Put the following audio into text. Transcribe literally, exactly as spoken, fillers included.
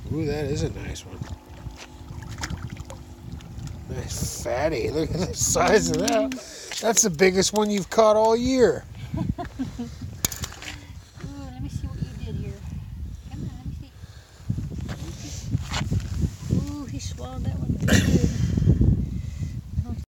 Ooh, that is a nice one. Nice fatty. Look at the size of that. That's the biggest one you've caught all year. Ooh, let me see what you did here. Come on, let me see. Ooh, he swallowed that one pretty good.